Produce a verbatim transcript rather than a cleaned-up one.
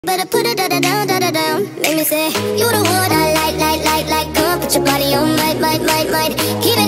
Better put it da da down, da da down. Make me say, you the one I like, like, like, like. Come on, put your body on, might, might, might, might. Keep